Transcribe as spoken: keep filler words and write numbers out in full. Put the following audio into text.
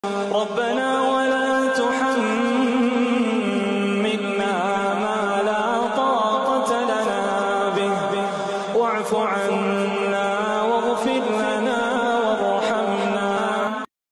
ربنا ولا تحملنا ما لا طاقة لنا به واعف عنا